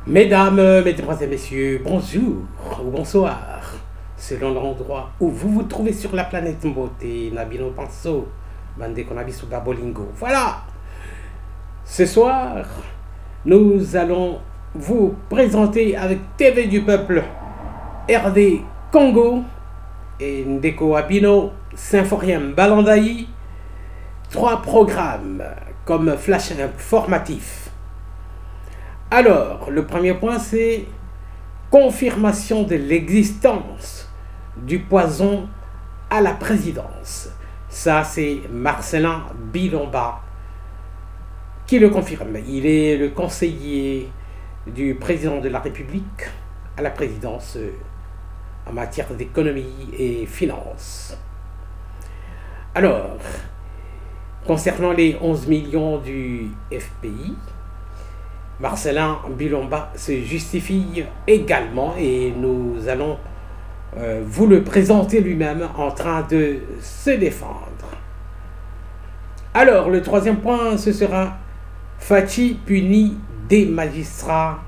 Mesdames, mesdemoiselles et messieurs, bonjour ou bonsoir, selon l'endroit où vous vous trouvez sur la planète Mbote, Nabino Panso, Bande Konabisu Babolingo. Voilà, ce soir, nous allons vous présenter avec TV du Peuple, RD Congo et Ndeko Abino, Symphorien Balandaï, 3 programmes comme flash informatif. Alors, le premier point, c'est confirmation de l'existence du poison à la présidence. Ça, c'est Marcelin Bilomba qui le confirme. Il est le conseiller du président de la République à la présidence en matière d'économie et finances. Alors, concernant les 11 millions du FPI, Marcelin Bilomba se justifie également et nous allons vous le présenter lui-même en train de se défendre. Alors, le troisième point, ce sera Fachi punit des magistrats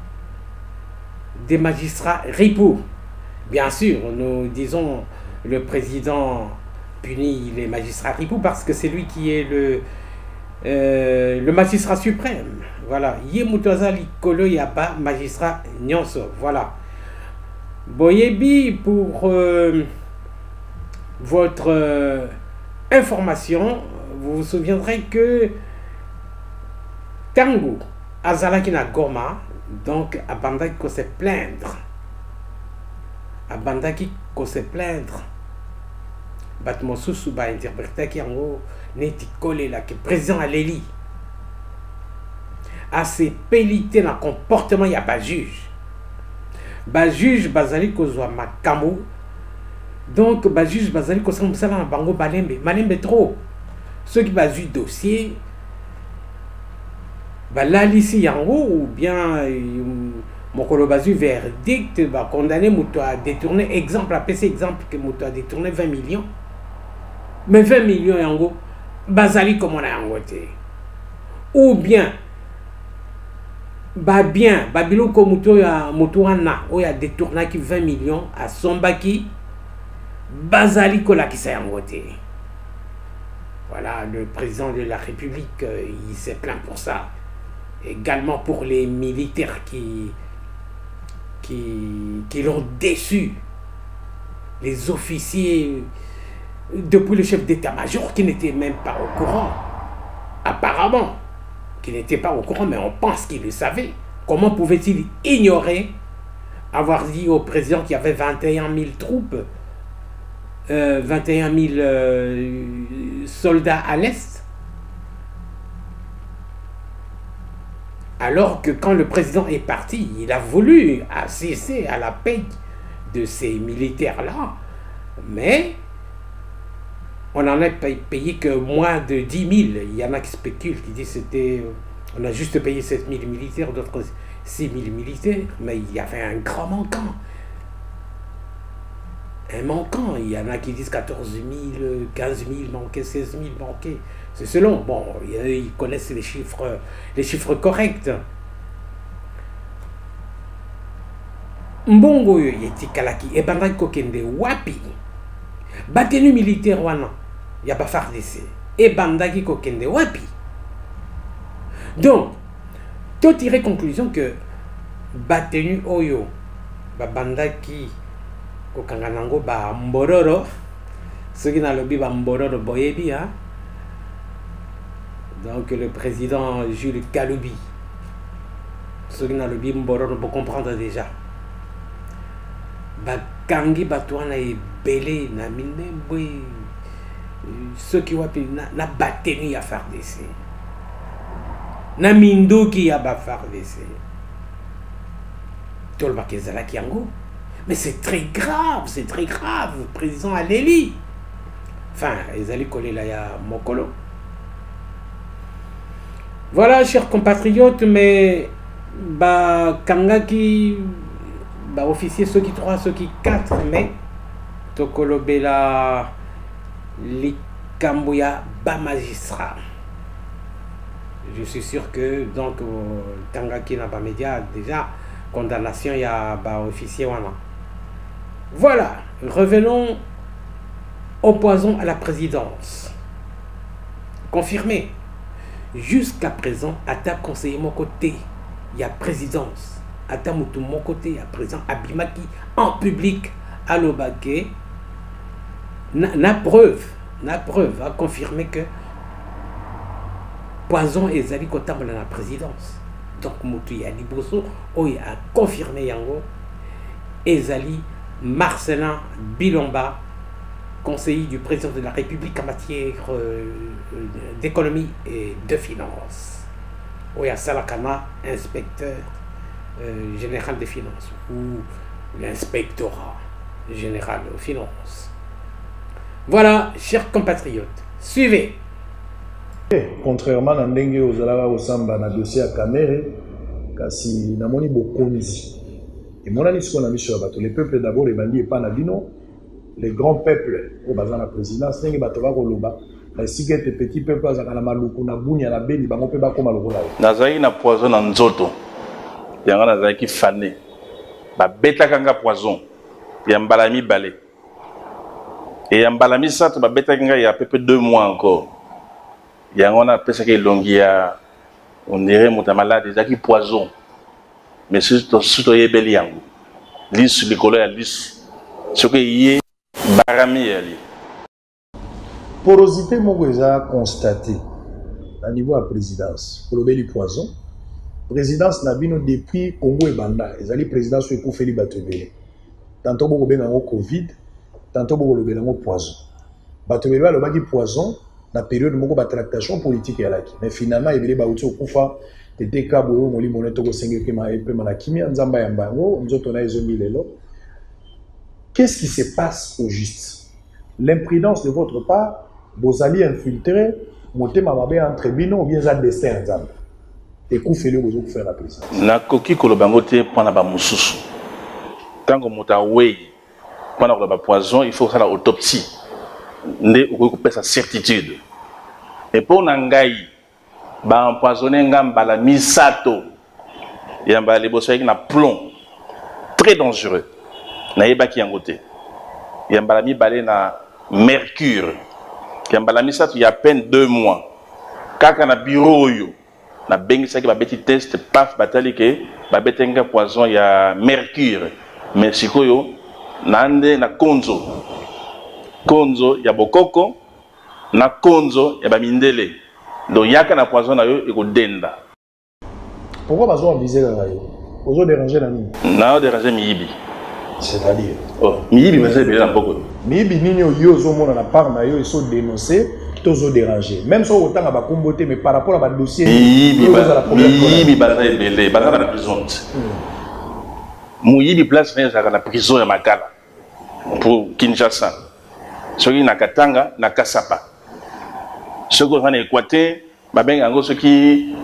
ripoux. Bien sûr, nous disons le président punit les magistrats ripoux parce que c'est lui qui est le magistrat suprême. Voilà. Yemutoza Likolo Yaba, magistrat Nyonso. Voilà. Boyebi, pour votre information, vous vous souviendrez que Tango Azalakina Goma, donc Abandaki ko se plaindre. Abandaki ko se plaindre. Batmosusu ba interprété qui en haut neti collé là que président Aleli a ses pélités dans le comportement, il n'y a pas juge. Ba juge bazali kozwa makamu. Donc ba juge bazali kozwa musala na bango malembe trop. Ceux qui ba juge dossier ba là ici yango ou bien mokolo bazu verdict ba condamner muto à détourner, exemple à PC exemple que muto a détourné 20 millions. Mais 20 millions yango bazali comme on a yango te. Ou bien babilo ko muto ya mutuana o ya détourné qui 20 millions à Sombaki bazali ko la ki sa yango te. Voilà, le président de la République il s'est plaint pour ça. Également pour les militaires qui l'ont déçu, les officiers depuis le chef d'état-major qui n'était même pas au courant, apparemment, qui n'était pas au courant, mais on pense qu'il le savait. Comment pouvait-il ignorer avoir dit au président qu'il y avait 21 000 troupes, 21 000 soldats à l'Est, alors que quand le président est parti, il a voulu assister à la paix de ces militaires-là, mais on n'en a payé que moins de 10 000. Il y en a qui spéculent, qui disent que on a juste payé 7 000 militaires, d'autres 6 000 militaires, mais il y avait un grand manquant. Un manquant, il y en a qui disent 14 000, 15 000 manqués, 16 000 manqués. C'est selon. Bon, ils connaissent les chiffres corrects. Mbongo yeti kalaki et bandaki kokende wapi. Batenu militaire wana ya ba FARDC et bandaki kokende wapi. Donc, tout tirer conclusion que batenu oyo ba bandaki kokanganango ba mbororo, ceux qui n'ont pas ba mbororo boyebi hein. Donc le président Jules Kaloubi, ceux qui n'ont pas mbororo pour comprendre déjà. Bakangi batouana est belé na minemboy, ceux qui ont na batenu à FARDC. Na mindo qui a ba FARDC. Tolba kezala kiango. Mais c'est très grave, président Aleli. Enfin, ils allaient coller là ya Mokolo. Voilà, chers compatriotes, mais ba kangaki ba officier ceux qui 3, ceux qui 4 mai Tokolo Bela Likambuya ba magistrat. Je suis sûr que donc Tangaki n'a pas média déjà condamnation il y a officier wana. Voilà, revenons au poison à la présidence. Confirmé. Jusqu'à présent, à ta conseiller mon côté, il y a présidence. À ta moutou mon côté, il y a président Abimaki en public à l'Obake. Na preuve à confirmer que poison et zali kotambola la présidence. Donc moutou ya liboso oyo a confirmé yango ezali Marcelin Bilomba, conseiller du président de la République en matière d'économie et de finances. Oya Salakana, inspecteur général des finances ou l'inspectorat général aux finances. Voilà, chers compatriotes, suivez. Contrairement à Ndenge Ozalaka Osamba na dossier à Kamere, kasi namoni bokonzi. Et mon ami, ce qu'on a mis sur la bateau, les peuples d'abord, les bandits et pas Nabino, les grands peuples, au bazar la présidence, Ndenge Batova Koloba, la ciguette et petits peuples, na maluku, na bounia, na beni, bango pe bako malukola. Nazai na poison na nzoto, yanga nazai ki fané, ba beta kanga poison, yambalami balé. Et yambalami ça, ba beta kanga il y a à peu près 2 mois encore. Yanga on a pensé que longia, on dirait mon malade déjà qui poison. Mais surtout yebeli yango, lis le colère ya lis, ce que yé barami yali. Porosité moko eza constaté à niveau à présidence pour le poison. Présidence Nabino depuis Congo et Banda, ezali présidence sur Koufeli Batebele. Tantôt boko benga Covid, tantôt boko benga poison. Batebele le baki poison na période moko ba tractation politique ya laki. Mais finalement ebele ba uti okufa tete kabo moli moneto ko sengeke ma epe na kimia nzamba ya mbango nzoto na ezomi lelo. Qu'est-ce qui se passe au juste? L'imprudence de votre part, vos alliés infiltrés, monter ma babé entre bino ou bien ça destin ensemble. Et Koufeli vous faire la présidence. Na koki kolobangote pendant ba mususu. Tant que mota wey pendant le poison, il faut faire l'autopsie. Ndé ou ko sa certitude. Et pour nangai ba empoisonner ngamba la misato. Yamba les bosso avec na plomb. Très dangereux. Na yebaki yangote. Yamba la mi balé na mercure. Yamba la misato il y a à peine 2 mois. Kaka na bureau yo. Na bengi saki ba beti test paf batali ke ba betenga poison ya mercure. Mais sikoyo nande na konzo. Konzo ya bokoko na konzo ya ba mindele. Donc yaka na poison na yo eko denda. Pourquoi bazo aviser la yo? Ozo déranger na nini? Na déranger miyibi. C'est-à-dire oh miyibi mais c'est bien beaucoup. Miyibi nini yo zo mona na part na yo iso dénoncer, tozo déranger. Même si autant ba komboté mais par rapport à ba dossier miyibi ba belé, ba na prison. Muyibi place na za na prison ya Makala pour Kinshasa. Soki na Katanga na Kasapa. Soki na Équateur, ba benga ngo soki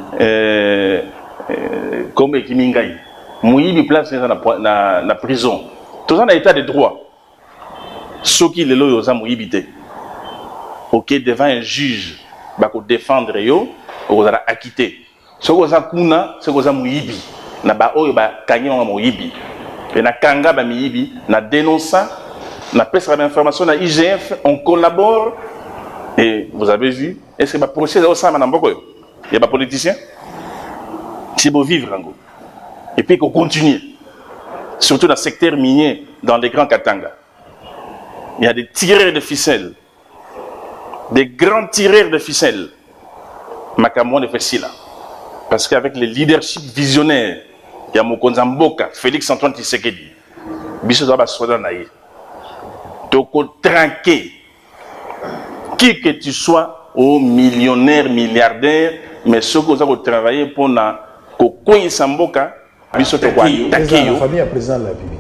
comme Kimingai. Muyibi place na prison. Tout ça na état de droit. Soki lelo yo za muyibité. OK devant un juge ba ko défendre yo, o za acquitté. Soki za kuna, soki za muyibi. Na ba oyo ba kanyima muyibi. Et na kanga ba miyibi, na dénonça, na pesa l'information na IGF, on collabore. Et vous avez vu, est-ce que le procès au sein il y a des politiciens? C'est beau vivre en gros. Et puis qu'on continue. Surtout dans le secteur minier, dans les grands Katanga. Il y a des tireurs de ficelles. Des grands tireurs de ficelles. Makamon de Fessila. Parce qu'avec le leadership visionnaire, il y a Mokonza Mboka, Félix Antoine Tshisekedi. Biso Zaba Soda Naïe. Toko tranqué. Qui que tu sois, au millionnaire, milliardaire, mais ceux qui ont travaillé pour na Kokoyi Samboka, biso toko attaqué yo. La famille a président de la République.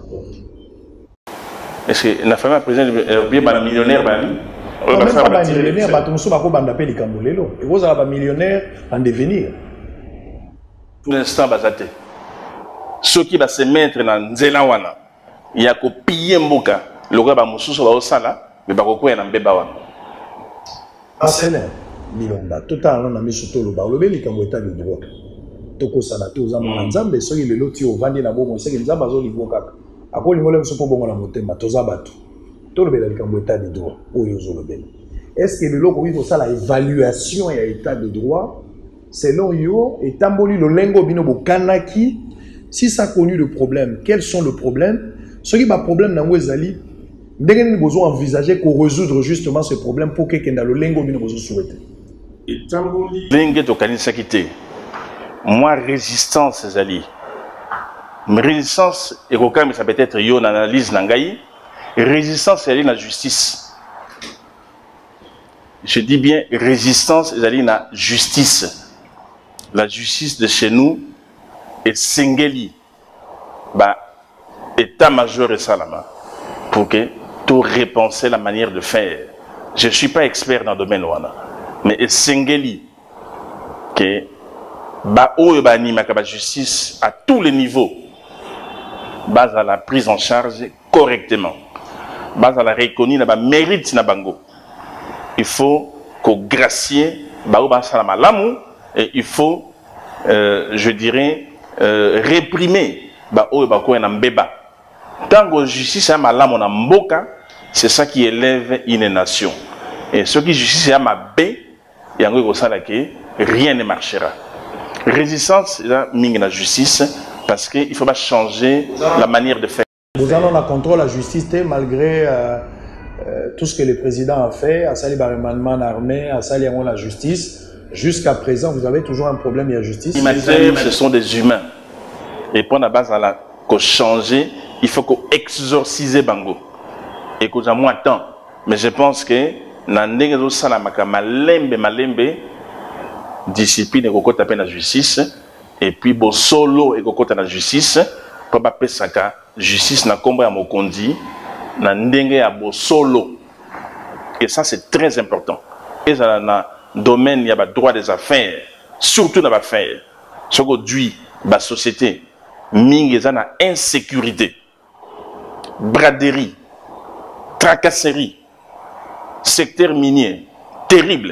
Est-ce que la famille a président bien ba millionnaire ba ni? Non, même pas millionnaire, ba tomuso ba ko banda pe likambulelo. Et vous avez un millionnaire en devenir. Pour l'instant bazate. Ceux qui va se mettre dans nzela wana, il y a ko piller mboka, le gars ba mususu ba osala, mais ba ko na mbeba wana. Marcelin, Bilomba. Totalement, on a mis surtout le bar. Le bel est état de droit. Toko sanato aux amants ensemble, ceux qui le loti au vandi na bon, c'est que nous avons besoin de voir. Après, nous voulons se pour bon la montée, mais tous abattus. Tout le bel est état de droit. Est-ce que le logo il faut ça l'évaluation et l'état de droit selon yo et tamboli le lengo bino bokanaki si ça a connu le problème, quels sont les problèmes? Ce qui est un problème dans Wezali, nous avons besoin d'envisager pour résoudre justement ce problème pour que le lengo bino besoin souhaiter. Et tamboli lengo to kanisa kité. Moi résistance Zali. Résistance et mais ça peut être yo analyse nangai. Résistance c'est la justice. Je dis bien résistance c'est la justice. La justice de chez nous est singeli. Bah état-major et salama pour que tout repenser la manière de faire. Je ne suis pas expert dans le domaine wana, mais est singeli que ba oyo ba ni makaba justice à tous les niveaux. Base à la prise en charge correctement. Base à la reconnue na ba mérite na bango. Il faut qu'au gracier ba oba salama l'amour et il faut je dirais réprimer ba oyo ba ko na mbeba. Tant que justice a malamu na mboka, c'est ça qui élève une nation. Et ce qui justice a ma bé, yango ko sala que rien ne marchera. Résistance là mingi na justice parce que il faut pas changer la manière de faire. Nous allons la contrôle la justice malgré tout ce que le président a fait, à Sali Baremanman armée, à Sali la justice. Jusqu'à présent, vous avez toujours un problème, il y a justice. Ce sont des humains. Et pour la base à la changer, il faut qu'on exorcise Bango. Et qu'on a moins de temps. Mais je pense que dans salamaka malembe discipline et qu'on tape la justice et puis bon solo et qu'on la justice pour pas pesaka justice na combat à mokondi na ndenge à bo solo. Et ça c'est très important. Et ça dans domaine il y a droit des affaires, surtout dans l'affaire. Ce qu'aujourd'hui la société mingi na insécurité, braderie, tracasserie, secteur minier, terrible.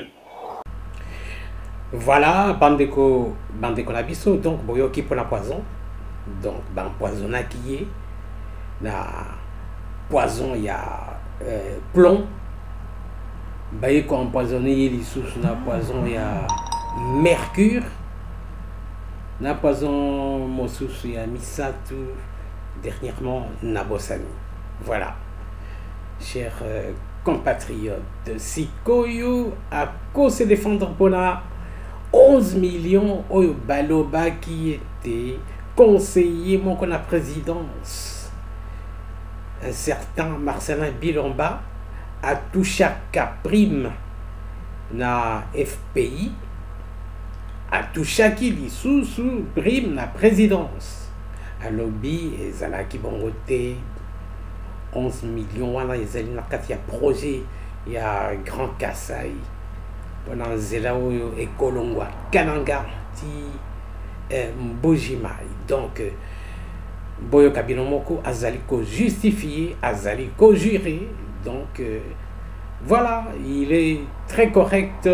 Voilà, bandeko nabiso, donc boyoki pour la poison, donc ban poisonna qui est, na poison il y a plomb, baye ko empoisonné les sous na poison il y a mercure. Na poison Mosusu et Misatu, dernièrement Nabosani. Voilà. Chers compatriotes, Sikoyo a cause de défendre pour la 11 millions Oyo Baloba qui était conseiller mon qu'on a présidence. Un certain Marcelin Bilomba a touché à prime na FPI. A touché qui sous prime la présidence à lobby et zalaki bongote 11 millions wana ezali na kati ya projet ya Grand Kasai pendant zelao et Kolongwa Kananga ti Mbojimai donc boyo kabino moko azali ko justifier azali ko jurer donc voilà il est très correct.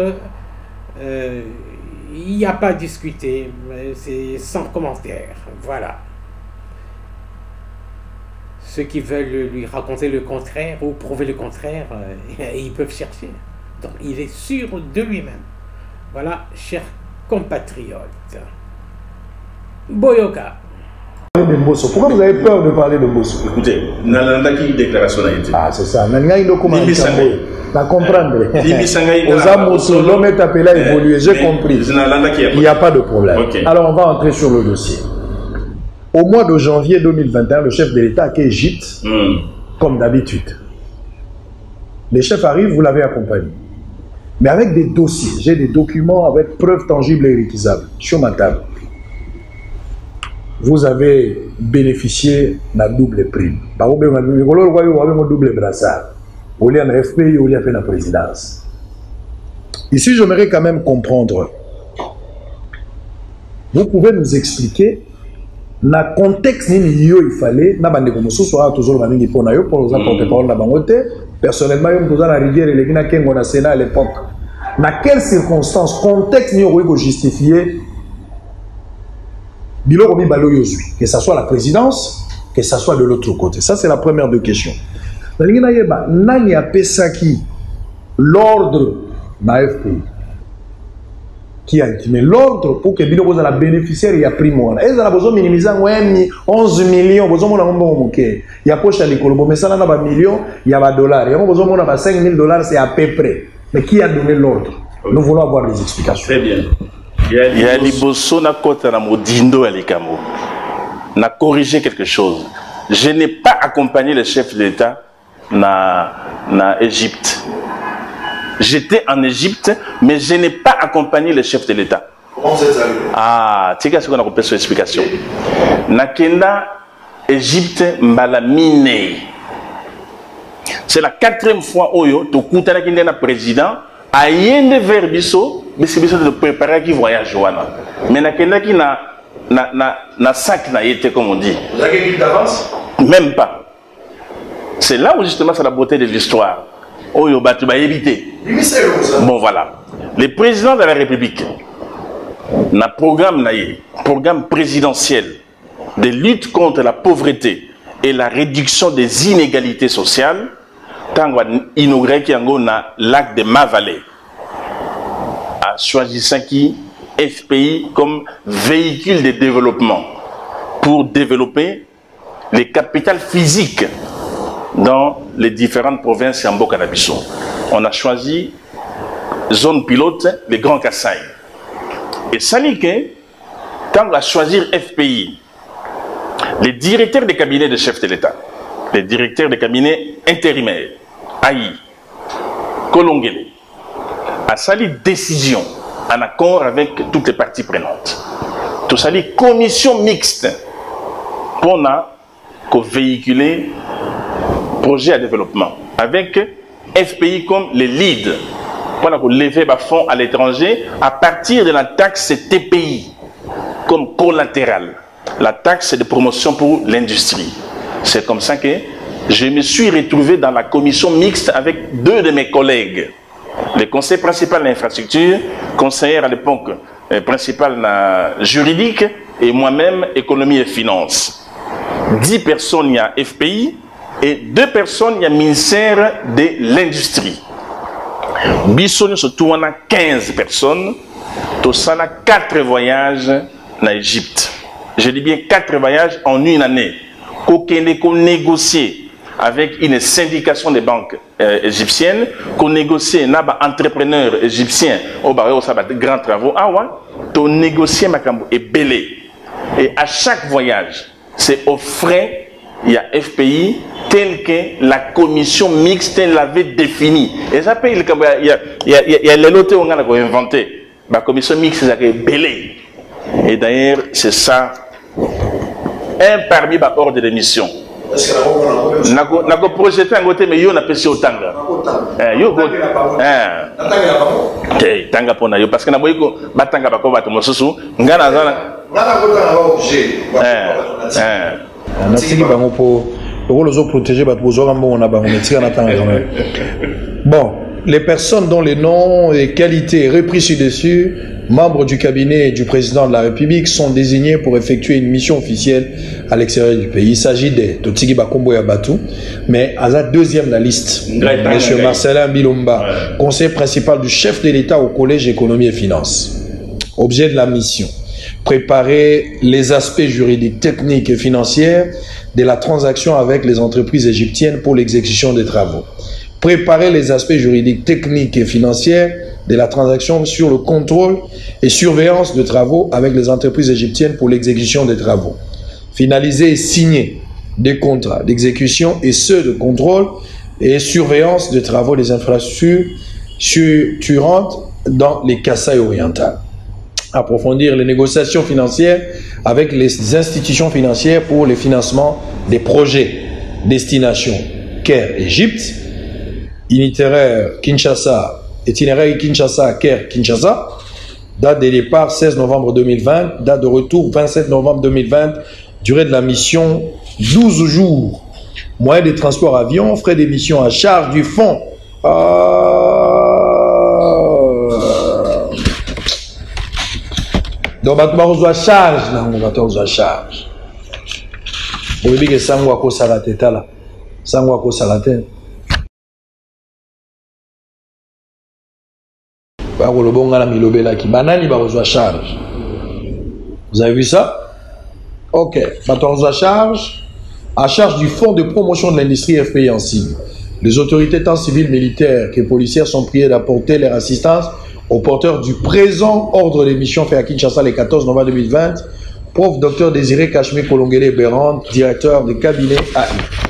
Il n'y a pas à discuter, c'est sans commentaire. Voilà. Ceux qui veulent lui raconter le contraire ou prouver le contraire, ils peuvent chercher. Donc il est sûr de lui-même. Voilà, chers compatriotes. Boyoka. Pourquoi vous avez peur de parler de Mbosso? Écoutez, Nalanda qui déclaration a été. Ah, c'est ça. Nalanda il comment à comprendre. Aux Amosso, l'homme est appelé à évoluer. J'ai compris. Il n'y a pas de problème. Okay. Alors, on va entrer sur le dossier. Au mois de janvier 2021, le chef de l'État a quitté l'Égypte, comme d'habitude. Les chefs arrivent, vous l'avez accompagné. Mais avec des dossiers, j'ai des documents avec preuves tangibles et réquisables sur ma table. Vous avez bénéficié d'un double prime. Par exemple, vous avez un double brassard. Vous avez un FPI, vous avez la présidence. Ici, j'aimerais quand même comprendre. Vous pouvez nous expliquer dans le contexte il fallait, personnellement, je suis à la rivière et le Sénat à l'époque. Dans quelles circonstances, contexte n'y aurait justifié que ce soit la présidence, que ce soit de l'autre côté. Ça, c'est la première des questions. Nani a pesaki l'ordre d'AFP qui a intimé l'ordre pour que Bilo la bénéficiaire y a pris moi. Et ça a besoin de minimiser 11 millions. Besoin il y a poche à l'école, mais ça n'a pas millions, il y a dollars. Il y a besoin de 5 000 $, c'est à peu près. Mais qui a donné l'ordre? Nous voulons avoir des explications. Très bien. Il y a Liboso na kota na modindo alikamo. Na corrigé quelque chose. Je n'ai pas accompagné le chef de l'État na Égypte. J'étais en Égypte, mais je n'ai pas accompagné le chef de l'État. Comment vous êtes arrivé? Ah, tu sais ce qu'on a compris sur l'explication. Nakenda, Égypte, Mbalamine. C'est la 4e fois où tu as un président, a yende vers Bisso, mais c'est Bisso de préparer qui voyage. Mais Nakenda qui na sac na été, comme on dit. Vous avez une d'avance? Même pas. C'est là où justement c'est la beauté de l'histoire. Bon voilà. Le président de la République n'a programme présidentiel de lutte contre la pauvreté et la réduction des inégalités sociales quand on a inauguré lac de Mavalé a choisi qui FPI comme véhicule de développement pour développer les capitales physiques dans les différentes provinces en Bokanabiso. On a choisi zone pilote, les Grands Kassai. Et Salike, quand on a choisi FPI, les directeurs des cabinets de chefs de l'État, les directeurs des cabinets intérimaires, Aïe, Kolongele, a sali décision en accord avec toutes les parties prenantes. Tout sali commission mixte pour véhiculer projet à développement avec FPI comme les leads pour lever les fonds à l'étranger à partir de la taxe TPI comme collatéral, la taxe de promotion pour l'industrie. C'est comme ça que je me suis retrouvé dans la commission mixte avec 2 de mes collègues, le conseiller principal de l'infrastructure, conseillère à l'époque principal juridique et moi-même économie et finances. 10 personnes il y a FPI et 2 personnes il y a ministère de l'industrie. Bissonne surtout on a 15 personnes, tout ça on a 4 voyages en Égypte. Je dis bien 4 voyages en une année. Qu'on négocier avec une syndication des banques égyptiennes, qu'on négocie avec un entrepreneur égyptien au barreau ça va de grands travaux. Ah ouais, to négocier Makambo et belé. Et à chaque voyage, c'est aux frais, il y a FPI tel que la commission mixte l'avait défini. Et ça paye, il y a les lotés qu'on a inventé. La commission mixte, c'est belé. Et d'ailleurs, c'est ça, un parmi les ordres de mission. Est-ce que nous avons projeté un côté, mais nous avons fait autant. Parce que nous avons batanga bakoba tomosusu ngana zana bon, les personnes dont les noms et qualités repris ci-dessus, membres du cabinet du président de la République, sont désignés pour effectuer une mission officielle à l'extérieur du pays. Il s'agit de Totigi Bakombo Yabatou, mais à la deuxième de la liste, M. Marcelin Bilomba, conseiller principal du chef de l'État au Collège Économie et Finances. Objet de la mission: préparer les aspects juridiques, techniques et financiers de la transaction avec les entreprises égyptiennes pour l'exécution des travaux. Préparer les aspects juridiques, techniques et financiers de la transaction sur le contrôle et surveillance de travaux avec les entreprises égyptiennes pour l'exécution des travaux. Finaliser et signer des contrats d'exécution et ceux de contrôle et surveillance de travaux des infrastructures structurantes dans les Kasaï orientales. Approfondir les négociations financières avec les institutions financières pour le financement des projets. Destination Caire, Égypte. Itinéraire Kinshasa, Caire, Kinshasa. Date de départ 16 novembre 2020. Date de retour 27 novembre 2020. Durée de la mission 12 jours. Moyen de transport avion. Frais d'émission à charge du fonds. Donc bato bakozwa charge nango bato bakozwa charge oyebi ke sango akosala te tala sango akosala te bakolobonga na milobelaki banani bakozwa charge. Vous avez vu ça? Ok, bato bakozwa charge à charge du fonds de promotion de l'industrie FPI en cible. Les autorités tant civiles, militaires que policières sont priées d'apporter leur assistance aux porteurs du présent ordre de mission fait à Kinshasa le 14 novembre 2020, prof Dr Désiré Kachmé Kolongele Berand, directeur de cabinet AI.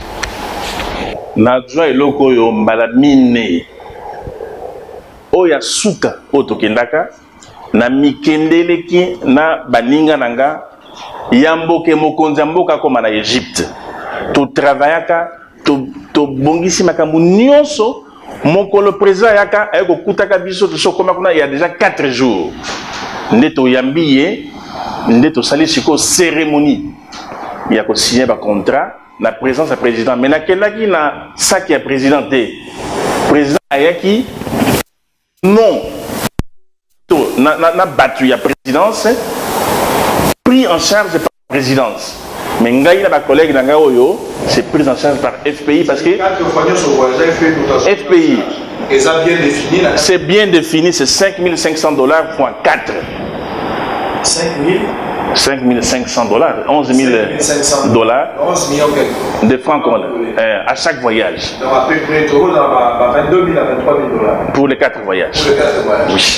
Nadjoa eloko yo malamine oya suka otokendaka na mikendeleki na baninga nanga yamboke mokonzi mboka koma na Egypte to travaillaka to bongisi makambo nyonso mokolo président yaka ayeko kutaka biso to sokoma kuna il y a déjà 4 jours ndeto yambiye ndeto sali siko cérémonie ya ko signer ba contrat na présence ya président mais na kelaki na saki ya président te président ayaki non to na battu ya présidence pris en charge par la présidence. Mais ngai na ba collègue na oyo c'est pris en charge par FPI parce que FPI c'est bien défini, c'est $5,500 fois 4. 5,500 $, $11,000 de francs à chaque voyage. Donc à peu près 22 000 à 23 $. Pour les 4 voyages. Oui.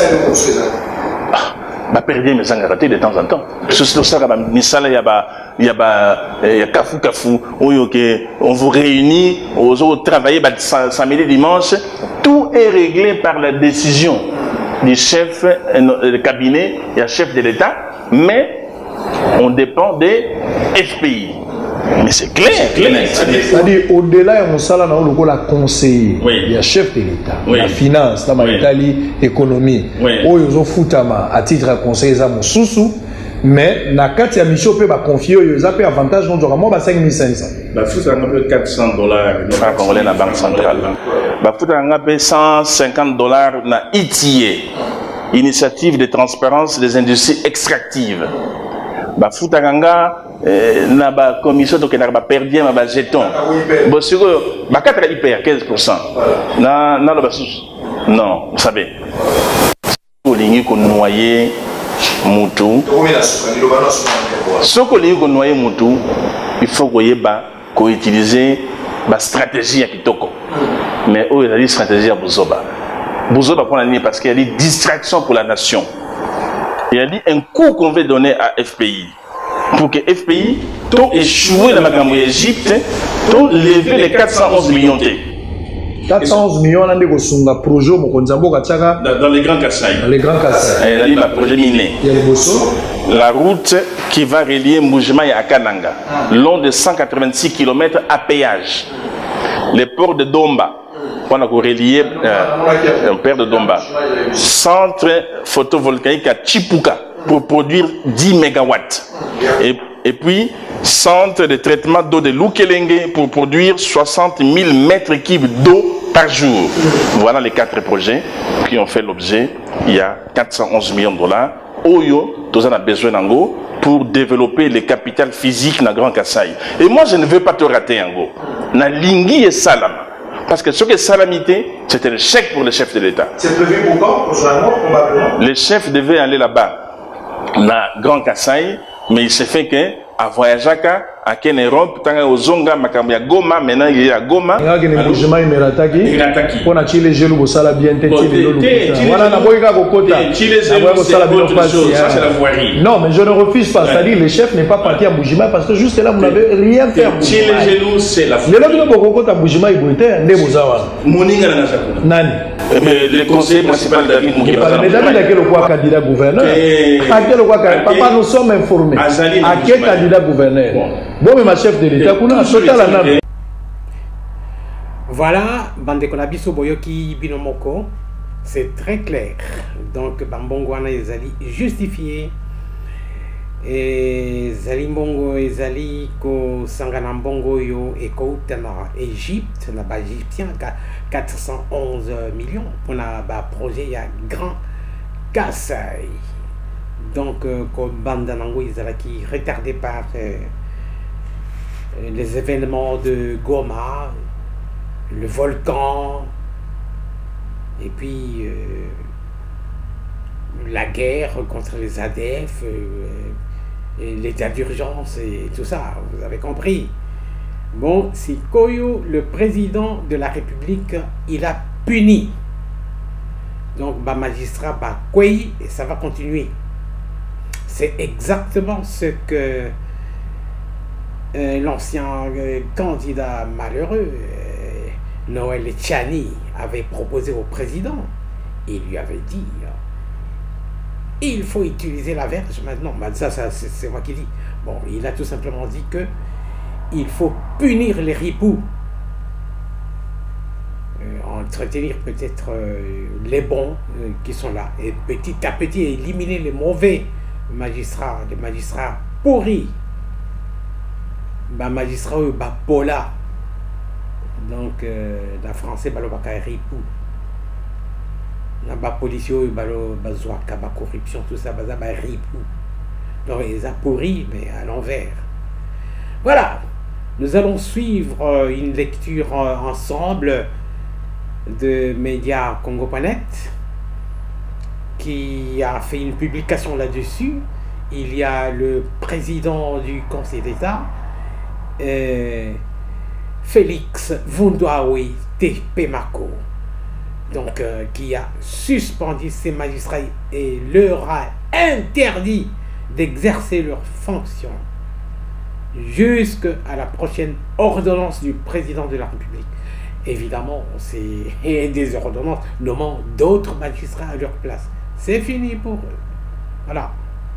Bah perdre mes raté de temps en temps. C'est ça que misala y a kafu on vous réunit aux autres travailler samedi dimanche, tout est réglé par la décision du chef de cabinet et chef de l'État, mais on dépend des FPI. Mais c'est clair. C'est-à-dire, au-delà, on a la conseiller, il y a chef de l'État, la finance, l'économie. Ils ont foutama à titre de conseiller, ils ont sous-sous. Mais, na kati ya mission peut confier, ils ont avantage, on doit avoir 5,500. Bah, faut ça peu $400. Francs congolais na banque centrale. Bah, faut ça peu $150 na ITIE, initiative de transparence des industries extractives. Bah, faut ça na ba commission donc na ba perdien na ba jeton. Bon sur ba 4 hyper 15%. Na lo ba sous. Non, vous savez. Ko lingi ko noyer mutu. Soko lingi ko noyer mutu, il faut ko utiliser ba stratégie ya kitoko. Mais oh il y a une stratégie à Buzoba. Buzoba pour la ligne parce qu'il y a des distractions pour la nation. Il y a dit un coup qu'on veut donner à FPI. Pour que FPI t'ont échoué dans la Égypte, t'ont levé les 411 millions. 411 millions, on a des projets dans les Grands Kasaï. Dans les Grands Kasaï. Il y a un projet miné. La route qui va relier Mboujima et Akananga, long de 186 km à péage. Les ports de Domba, on a relié un père de Domba. Centre photovoltaïque à Chipuka pour produire 10 MW. Et puis, centre de traitement d'eau de Lukelenge pour produire 60 000 mètres cubes d'eau par jour. Voilà les 4 projets qui ont fait l'objet. Il y a 411 millions $. Oyo, tous on a besoin d'ango pour développer le capital physique dans Grand Kasaï. Et moi, je ne veux pas te rater ango. Na Lingui et Salam. Parce que ce que Salamité, c'était le chèque pour le chef de l'État. C'est prévu pour quand? Probablement. Le chef devait aller là-bas, dans Grand Kasaï, mais il s'est fait que à voyager à Ken Europe, tant aux Zonga, Makamia Goma, maintenant il est à Goma. Il y a un Mboujima Imerataki. On a tiré les genoux au sala bien têté. Voilà, on a boyga au côté. Ça c'est la voirie. Non, mais je ne refuse pas. C'est-à-dire le chef n'est pas parti à Mboujima parce que juste là vous n'avez rien fait. Tirer les genoux, c'est la voirie. Mais là vous n'avez pas Mboujima Iboité, Nebozawa. Moninga Nani. Le conseiller principal David Moukeba. Mais David a quel candidat gouverneur? À quel papa nous sommes informés. À quel candidat gouverneur? Bon, mais ma chef de l'État, voilà, Bandeko Nabiso Boyoki Binomoko, c'est très clair. Donc, Bambongwana et Zali justifié. Et Zali Mbongo et Zali ko Sanganambongo yo et ko Tana Égypte, na ba égyptien 411 millions pour na ba projet ya Grand Kasaï. Donc, comme Bandanango, ils allaient qui retardés par les événements de Goma, le volcan, et puis la guerre contre les ADF, l'état d'urgence et tout ça, vous avez compris. Bon, si Koyo, le président de la République, il a puni. Donc, magistrat, Kwei, et ça va continuer. C'est exactement ce que l'ancien candidat malheureux, Noël Tchani, avait proposé au président. Il lui avait dit, il faut utiliser la verge maintenant. Ça c'est moi qui dis. Bon, il a tout simplement dit que il faut punir les ripoux, entretenir peut-être les bons qui sont là, et petit à petit éliminer les mauvais magistrats, les magistrats pourris, magistrats pola. Donc la français balobaka ripoux, la policier bazouaka corruption, tout ça ripoux. Donc ils a pourri mais à l'envers. Voilà, nous allons suivre une lecture ensemble de Média Congo.net qui a fait une publication là-dessus. Il y a le président du Conseil d'État, Félix Vundwawe Tepemako, donc qui a suspendu ses magistrats et leur a interdit d'exercer leurs fonctions jusqu'à la prochaine ordonnance du président de la République. Évidemment, c'est des ordonnances nommant d'autres magistrats à leur place. C'est fini pour eux. Voilà.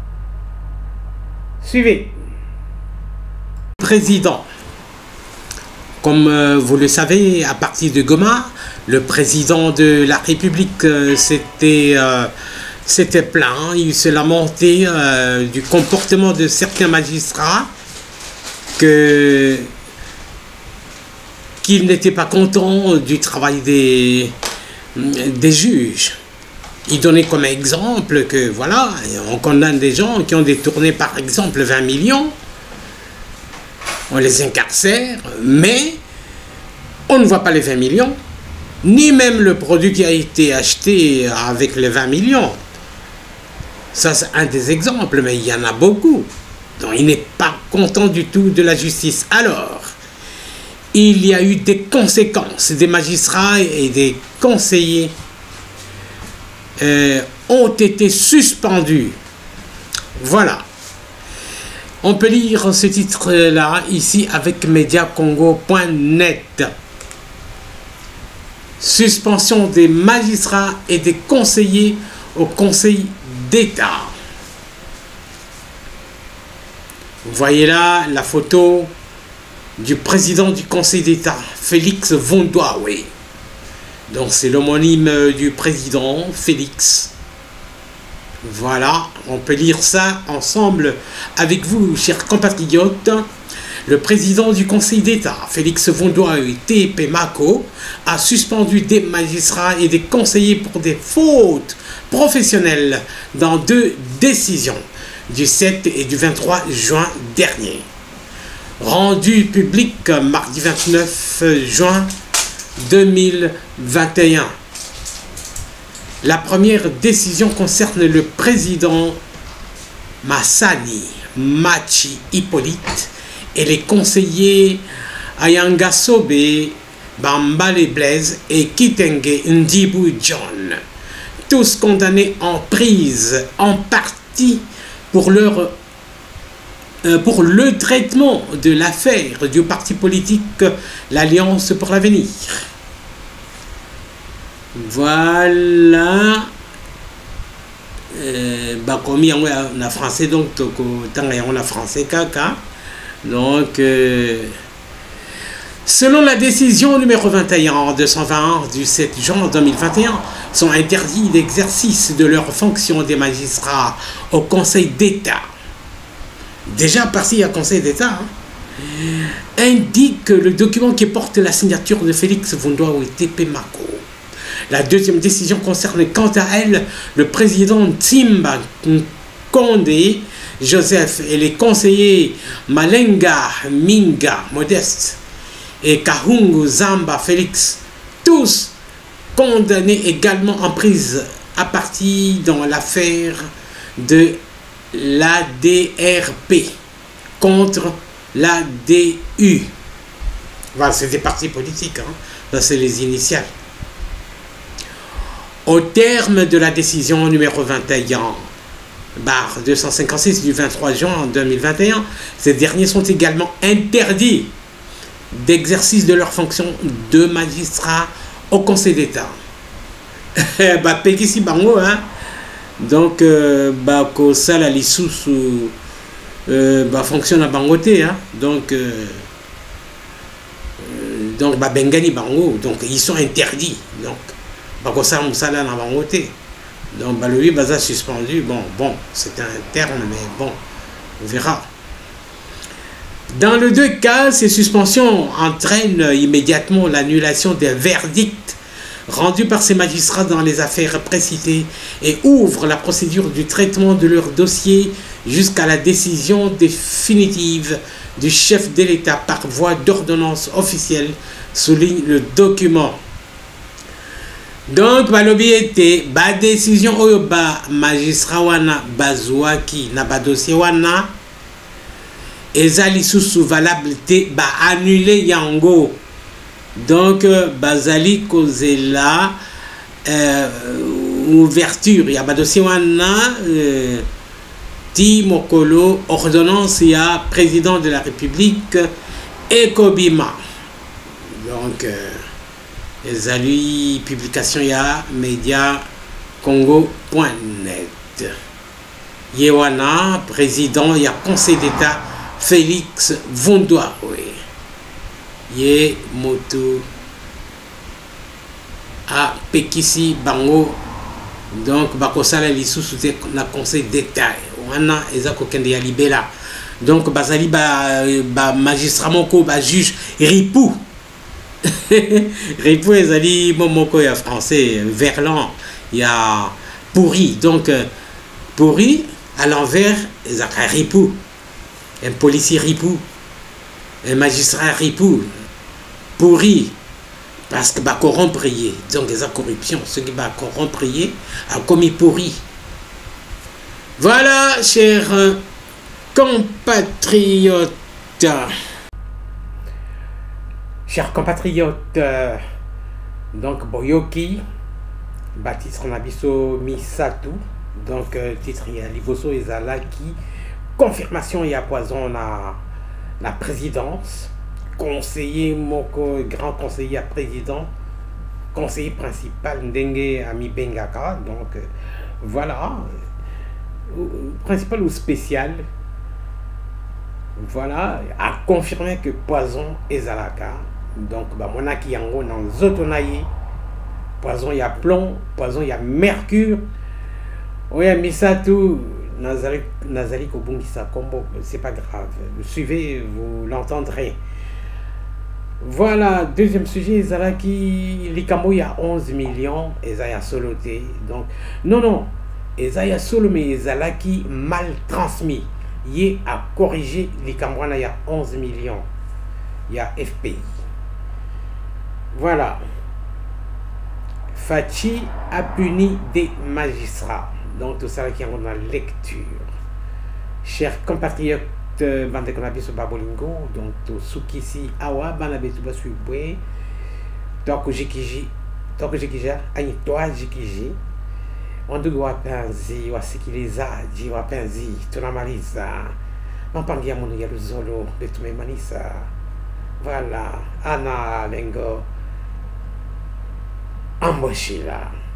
Suivez. Président. Comme vous le savez, à partir de Goma, le président de la République s'était plaint, il se lamentait du comportement de certains magistrats, qu'il n'était pas content du travail des juges. Il donnait comme exemple que voilà, on condamne des gens qui ont détourné par exemple 20 millions, on les incarcère, mais on ne voit pas les 20 millions, ni même le produit qui a été acheté avec les 20 millions. Ça, c'est un des exemples, mais il y en a beaucoup. Donc, il n'est pas content du tout de la justice. Alors, il y a eu des conséquences. Des magistrats et des conseillers ont été suspendus. Voilà. On peut lire ce titre-là ici avec mediacongo.net. Suspension des magistrats et des conseillers au Conseil d'État. Vous voyez là la photo du président du Conseil d'État, Félix Vundwawe. Donc c'est l'homonyme du président, Félix. Voilà, on peut lire ça ensemble avec vous, chers compatriotes. Le président du Conseil d'État, Félix Vundwawe Tepemako, a suspendu des magistrats et des conseillers pour des fautes professionnelles dans 2 décisions du 7 et du 23 juin dernier. Rendu public mardi 29 juin 2021. La première décision concerne le président Massani Machi Hippolyte et les conseillers Ayanga Sobe, Bambale Blaise et Kitenge Ndibu John, tous condamnés en prise en partie pour le traitement de l'affaire du parti politique l'Alliance pour l'avenir. Voilà. Comme on a français, donc on a français caca. Donc selon la décision numéro 21-220 du 7 juin 2021, sont interdits l'exercice de leurs fonctions des magistrats au Conseil d'État. Déjà parti à Conseil d'État, indique le document qui porte la signature de Félix Vundwawe Tepemako. La deuxième décision concerne quant à elle le président Ntimba Condé Joseph et les conseillers Malenga Minga Modeste et Kahungu Zamba Félix, tous condamnés également en prise à partie dans l'affaire de l'ADRP contre l'ADU. Voilà, c'est des partis politiques, hein. Ça c'est les initiales. Au terme de la décision numéro 21/256 du 23 juin 2021, ces derniers sont également interdits d'exercice de leurs fonctions de magistrats au Conseil d'État. Pekisi bango, hein. Donc ko sala lisusu fonctionne à bangoté, hein. Donc bengani bango, donc ils sont interdits. Donc ko sala musala na bangoté. Donc le baza suspendu. Bon, c'est un terme, mais bon, on verra. Dans les deux cas, ces suspensions entraînent immédiatement l'annulation des verdicts rendus par ces magistrats dans les affaires précitées et ouvrent la procédure du traitement de leur dossier jusqu'à la décision définitive du chef de l'État par voie d'ordonnance officielle, souligne le document. Donc, balobi était décision oyo magistrat wana bazouaki na dossier wana ezali sous valable te annulé yango. Donc bazali kozela ouverture ya dossier wana ti mokolo ordonnance ya président de la République ekobima. Donc ezali publication ya media congo.net. Yewana président ya Conseil d'État Félix Vondwa, oui. Ye moto a pekisi bango, donc bakosala lisusu te na Conseil d'État wana ezako kende ya libela. Donc bazali magistrat moko juge Ripou Ripou ezali momoko ya français Verlan ya pourri, donc pourri à l'envers ezaka Ripou. Un policier Ripou, un magistrat Ripou, pourri, parce que corrompre, donc la corruption, ce qui va corrompre a commis pourri. Voilà, chers compatriotes. Chers compatriotes, donc Boyoki, Baptiste Nabiso Misatu, donc titre Livoso Ezalaki. Confirmation et à poison la présidence, conseiller moko, grand conseiller à président, conseiller principal Ndenge Ami Bengaka, donc voilà, principal ou spécial, voilà, a confirmé que poison est Zalaka, donc mona ki yango dans zotonaye, poison il y a plomb, poison il y a mercure, oya misatu. Nazali Kobungisa Kombo, c'est pas grave. Suivez, vous l'entendrez. Voilà, deuxième sujet, Zalaki, Likambo, il y a 11 millions, Ezaya Soloté. Donc, non, Ezaya Solo, mais Zalaki mal transmis. Il a corrigé Likambo, il y a 11 millions. Il y a FPI. Voilà. Fachi a puni des magistrats. Donc tout ça qui est dans la lecture. Chers compatriotes, bande konabiso babolingo, donc to sukisi awa banabetu basubwe, toko jikiji ani toa jikiji, on doit penser wasikilizaji wapenzi tunamaliza mapangia munu ya luzolo betumemanisa. Voilà, ana lengo amboshila.